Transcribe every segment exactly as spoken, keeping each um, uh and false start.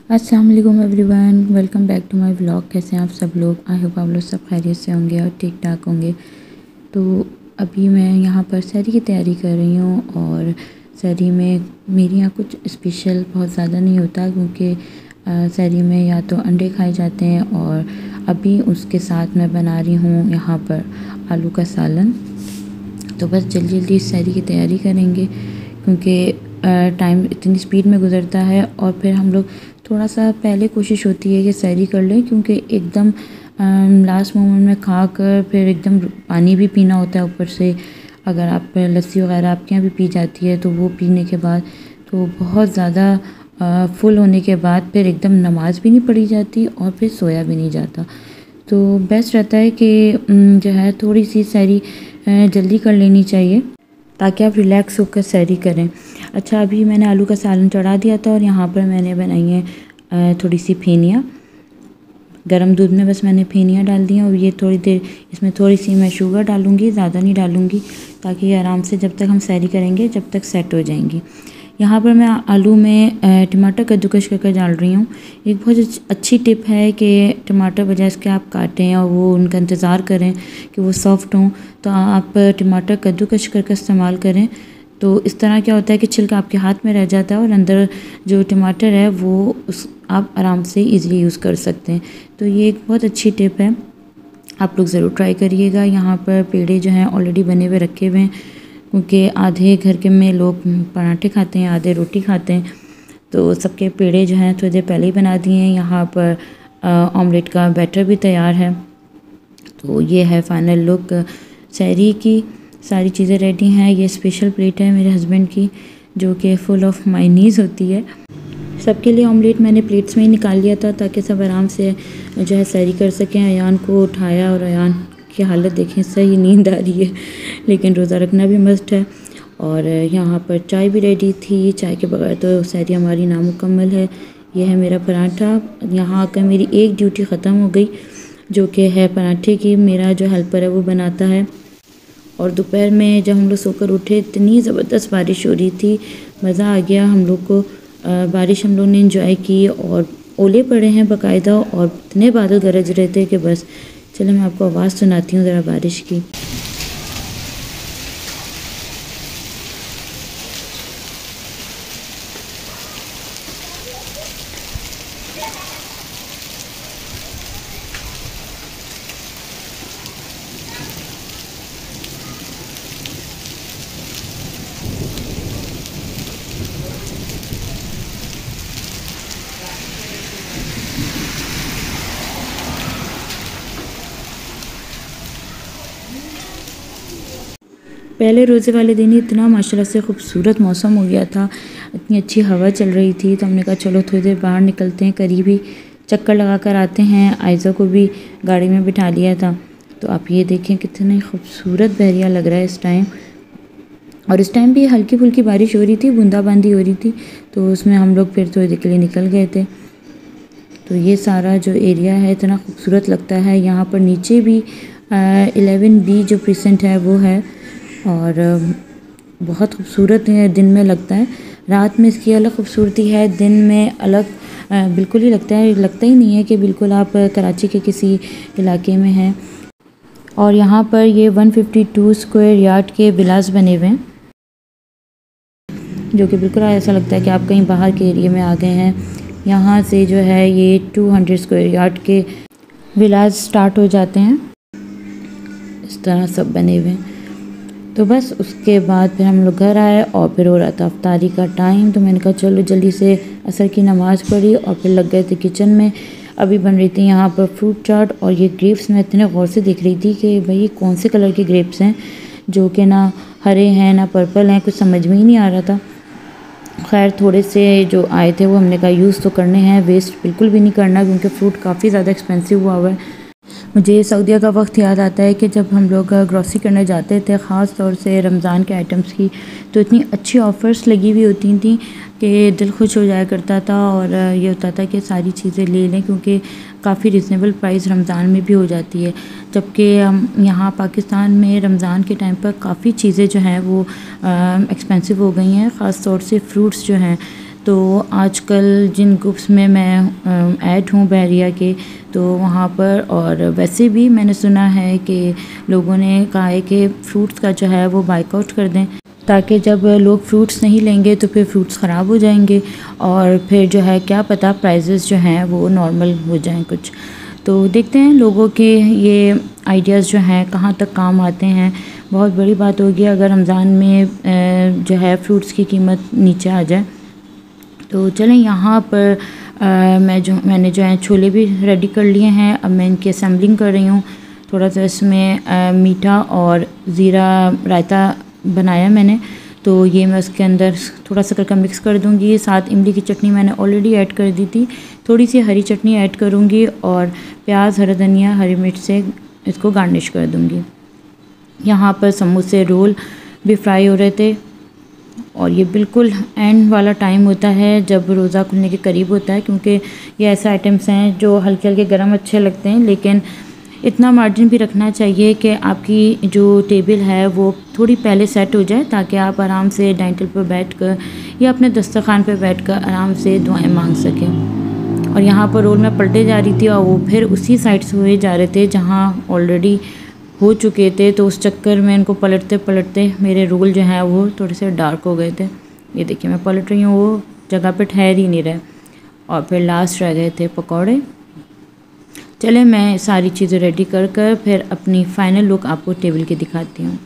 अस्सलाम वालेकुम everyone, welcome back to my vlog. कैसे हैं आप सब लोग? आई होप आप लोग सब खैरियत से होंगे और ठीक ठाक होंगे। तो अभी मैं यहाँ पर सहरी की तैयारी कर रही हूँ और सहरी में मेरे यहाँ कुछ स्पेशल बहुत ज़्यादा नहीं होता, क्योंकि सहरी में या तो अंडे खाए जाते हैं और अभी उसके साथ मैं बना रही हूँ यहाँ पर आलू का सालन। तो बस जल्दी जल्दी सहरी की तैयारी करेंगे, क्योंकि टाइम इतनी स्पीड में गुज़रता है और फिर हम लोग थोड़ा सा पहले कोशिश होती है कि सहरी कर लें, क्योंकि एकदम लास्ट मोमेंट में खा कर फिर एकदम पानी भी पीना होता है ऊपर से। अगर आप लस्सी वगैरह आपके यहाँ भी पी जाती है तो वो पीने के बाद तो बहुत ज़्यादा फुल होने के बाद फिर एकदम नमाज़ भी नहीं पढ़ी जाती और फिर सोया भी नहीं जाता। तो बेस्ट रहता है कि जो है थोड़ी सी सहरी जल्दी कर लेनी चाहिए ताकि आप रिलैक्स होकर सहरी करें। अच्छा, अभी मैंने आलू का सालन चढ़ा दिया था और यहाँ पर मैंने बनाई है थोड़ी सी फेनियाँ। गरम दूध में बस मैंने फेनियाँ डाल दी हैं और ये थोड़ी देर इसमें थोड़ी सी मैं शुगर डालूँगी, ज़्यादा नहीं डालूँगी, ताकि ये आराम से जब तक हम सहरी करेंगे जब तक सेट हो जाएंगी। यहाँ पर मैं आलू में टमाटर कद्दूकस करके डाल रही हूँ। एक बहुत अच्छी टिप है कि टमाटर बजाय इसके आप काटें और वो उनका इंतज़ार करें कि वो सॉफ्ट हों, तो आप टमाटर कद्दूकस करके इस्तेमाल करें। तो इस तरह क्या होता है कि छिलका आपके हाथ में रह जाता है और अंदर जो टमाटर है वो उस आप आराम से इजीली यूज़ कर सकते हैं। तो ये एक बहुत अच्छी टिप है, आप लोग ज़रूर ट्राई करिएगा। यहाँ पर पेड़े जो हैं ऑलरेडी बने हुए रखे हुए हैं, क्योंकि आधे घर के में लोग पराठे खाते हैं, आधे रोटी खाते हैं, तो सबके पेड़े जो हैं थोड़ी देर पहले ही बना दिए हैं। यहाँ पर ऑमलेट का बैटर भी तैयार है। तो ये है फाइनल लुक सहरी की। सारी चीज़ें रेडी हैं। ये स्पेशल प्लेट है मेरे हस्बैंड की, जो कि फुल ऑफ मायनीज़ होती है। सबके लिए ऑमलेट मैंने प्लेट्स में ही निकाल लिया था ताकि सब आराम से जो है सहरी कर सकें। अयान को उठाया और अयान की हालत देखें, सही नींद आ रही है, लेकिन रोज़ा रखना भी मस्ट है। और यहाँ पर चाय भी रेडी थी, चाय के बगैर तो सहरी हमारी नामुकम्मल है। यह है मेरा पराठा। यहाँ आकर मेरी एक ड्यूटी ख़त्म हो गई, जो कि है पराठे की। मेरा जो हेल्पर है वो बनाता है। और दोपहर में जब हम लोग सोकर उठे इतनी ज़बरदस्त बारिश हो रही थी, मज़ा आ गया हम लोग को। बारिश हम लोग ने एंजॉय की और ओले पड़े हैं बाकायदा, और इतने बादल गरज रहे थे कि बस। चलो मैं आपको आवाज़ सुनाती हूँ ज़रा बारिश की। पहले रोज़े वाले दिन ही इतना माशाल्लाह से खूबसूरत मौसम हो गया था, इतनी अच्छी हवा चल रही थी, तो हमने कहा चलो थोड़ी देर बाहर निकलते हैं, करीब ही चक्कर लगा कर आते हैं। आयज़ा को भी गाड़ी में बिठा लिया था। तो आप ये देखें कितनी खूबसूरत बहरिया लग रहा है इस टाइम। और इस टाइम भी हल्की फुल्की बारिश हो रही थी, बूंदाबांदी हो रही थी, तो उसमें हम लोग फिर थोड़ी देर के लिए निकल गए थे। तो ये सारा जो एरिया है इतना खूबसूरत लगता है। यहाँ पर नीचे भी इलेवन बी जो प्रेजेंट है वो है, और बहुत खूबसूरत दिन में लगता है। रात में इसकी अलग खूबसूरती है, दिन में अलग बिल्कुल ही लगता है, लगता ही नहीं है कि बिल्कुल आप कराची के किसी इलाके में हैं। और यहाँ पर ये एक सौ बावन स्क्वायर यार्ड के विलास बने हुए हैं, जो कि बिल्कुल ऐसा लगता है कि आप कहीं बाहर के एरिया में आ गए हैं। यहाँ से जो है ये दो सौ स्क्वायर यार्ड के विलास स्टार्ट हो जाते हैं, इस तरह सब बने हुए हैं। तो बस उसके बाद फिर हम लोग घर आए और फिर हो रहा था अफ्तारी का टाइम, तो मैंने कहा चलो जल्दी से असर की नमाज़ पढ़ी और फिर लग गए थे किचन में। अभी बन रही थी यहाँ पर फ्रूट चाट, और ये ग्रेप्स मैं इतने गौर से देख रही थी कि भाई ये कौन से कलर के ग्रेप्स हैं, जो कि ना हरे हैं ना पर्पल हैं, कुछ समझ में ही नहीं आ रहा था। खैर थोड़े से जो आए थे वो हमने कहा यूज़ तो करने हैं, वेस्ट बिल्कुल भी नहीं करना, क्योंकि फ़्रूट काफ़ी ज़्यादा एक्सपेंसिव हुआ हुआ है। मुझे सऊदीया का वक्त याद आता है कि जब हम लोग ग्रॉसरी करने जाते थे, ख़ास तौर से रमज़ान के आइटम्स की, तो इतनी अच्छी ऑफ़र्स लगी हुई होती थी कि दिल खुश हो जाया करता था। और ये होता था कि सारी चीज़ें ले लें, क्योंकि काफ़ी रिजनेबल प्राइस रमज़ान में भी हो जाती है। जबकि हम यहाँ पाकिस्तान में रमज़ान के टाइम पर काफ़ी चीज़ें जो हैं वो एक्सपेंसिव हो गई हैं, ख़ास तौर से फ्रूट्स जो हैं। तो आजकल जिन ग्रुप्स में मैं ऐड हूँ बहरिया के, तो वहाँ पर और वैसे भी मैंने सुना है कि लोगों ने कहा है कि फ़्रूट्स का जो है वो बाइकआउट कर दें, ताकि जब लोग फ्रूट्स नहीं लेंगे तो फिर फ्रूट्स ख़राब हो जाएंगे और फिर जो है क्या पता प्राइसेस जो हैं वो नॉर्मल हो जाएं कुछ। तो देखते हैं लोगों के ये आइडियाज़ जो हैं कहाँ तक काम आते हैं। बहुत बड़ी बात होगी अगर रमज़ान में जो है फ्रूट्स की कीमत नीचे आ जाए। तो चलें, यहाँ पर आ, मैं जो मैंने जो है छोले भी रेडी कर लिए हैं। अब मैं इनकी असेंबलिंग कर रही हूँ। थोड़ा सा इसमें आ, मीठा और ज़ीरा रायता बनाया मैंने, तो ये मैं उसके अंदर थोड़ा सा करके मिक्स कर दूँगी। साथ इमली की चटनी मैंने ऑलरेडी ऐड कर दी थी, थोड़ी सी हरी चटनी ऐड करूँगी और प्याज, हरा धनिया, हरी मिर्च से इसको गार्निश कर दूँगी। यहाँ पर समोसे, रोल भी फ्राई हो रहे थे और ये बिल्कुल एंड वाला टाइम होता है जब रोज़ा खुलने के करीब होता है, क्योंकि ये ऐसे आइटम्स हैं जो हल्के हल्के गर्म अच्छे लगते हैं, लेकिन इतना मार्जिन भी रखना चाहिए कि आपकी जो टेबल है वो थोड़ी पहले सेट हो जाए, ताकि आप आराम से डाइनिंग टेबल पर बैठकर या अपने दस्तरखान पर बैठकर आराम से दुआएं मांग सकें। और यहाँ पर रोल में पलटे जा रही थी और वो फिर उसी साइड से हुए जा रहे थे जहाँ ऑलरेडी हो चुके थे, तो उस चक्कर में इनको पलटते पलटते मेरे रोल जो हैं वो थोड़े से डार्क हो गए थे। ये देखिए मैं पलट रही हूँ, वो जगह पे ठहर ही नहीं रहे। और फिर लास्ट रह गए थे पकौड़े। चले, मैं सारी चीज़ें रेडी कर कर फिर अपनी फ़ाइनल लुक आपको टेबल की दिखाती हूँ।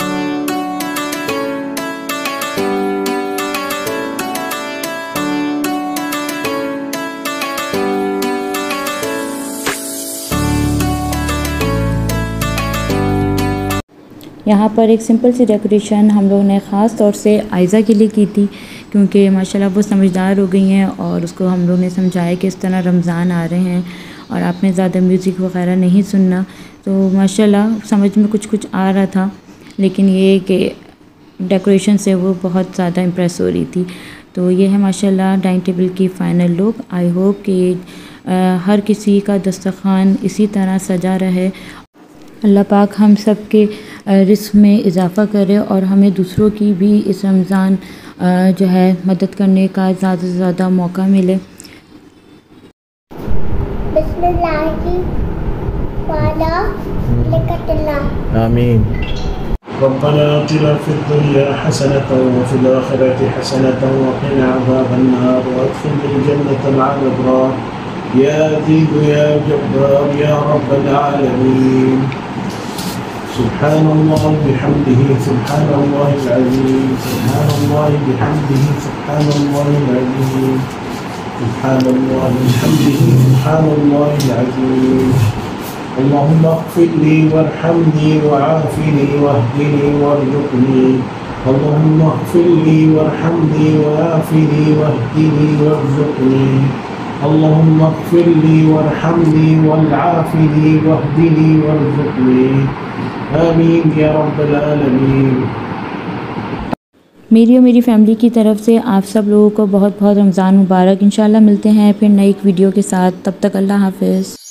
यहाँ पर एक सिंपल सी डेकोरेशन हम लोगों ने ख़ास तौर से आयज़ा के लिए की थी, क्योंकि माशाल्लाह वो समझदार हो गई हैं और उसको हम लोग ने समझाया कि इस तरह रमज़ान आ रहे हैं और आपने ज़्यादा म्यूज़िक वगैरह नहीं सुनना। तो माशाल्लाह समझ में कुछ कुछ आ रहा था, लेकिन ये कि डेकोरेशन से वो बहुत ज़्यादा इम्प्रेस हो रही थी। तो ये है माशाल्लाह डाइनिंग टेबल की फ़ाइनल लुक। आई होप कि हर किसी का दस्तरखान इसी तरह सजा रहे। अल्लाह पाक हम सब के रिस्क में इजाफ़ा करे और हमें दूसरों की भी इस रमज़ान जो है मदद करने का ज़्यादा से ज़्यादा मौका मिले। आमीन। रब्बना आतिना फिद दुनिया हसनतन व फिल आखिरति हसनतन व क़िना अज़ाबन्नार वअदखिलना जन्नतल अबरार या अज़ीज़ या जब्बार या रब्बल आलमीन। सुब्हानल्लाह बिहम्दिही सुब्हानल्लाहिल अज़ीम सुब्हानल्लाह बिहम्दिही सुब्हानल्लाहिल अज़ीम सुब्हानल्लाह बिहम्दिही सुब्हानल्लाहिल अज़ीम। अल्लाहुम्मा अग़फ़िर ली वरहमनी वआफ़िनी वहदिनी वरज़ुक़नी। अल्लाहुम्मा अग़फ़िर ली वरहमनी वआफ़िनी वहदिनी वरज़ुक़नी। अल्लाहुम्मा अग़फ़िर ली वरहमनी वआफ़िनी वहदिनी वरज़ुक़नी। आमीन या रब्बल आलमीन। मेरी और मेरी फैमिली की तरफ से आप सब लोगों को बहुत बहुत रमज़ान मुबारक। इंशाल्लाह मिलते हैं फिर नई वीडियो के साथ, तब तक अल्लाह हाफ़िज़।